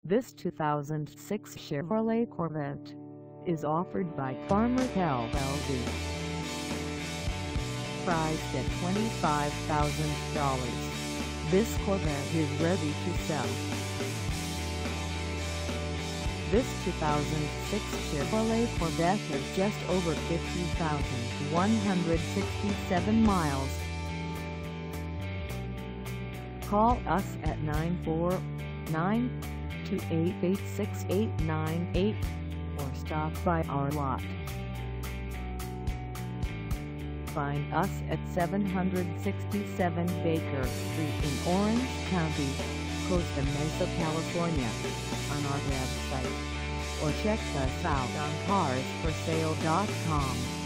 This 2006 Chevrolet Corvette is offered by CARMART LLC. Priced at $25,000, this Corvette is ready to sell. This 2006 Chevrolet Corvette has just over 50,167 miles. Call us at 949-288-6898 or stop by our lot. Find us at 767 Baker Street in Orange County, Costa Mesa, California, on our website, or check us out on carsforsale.com.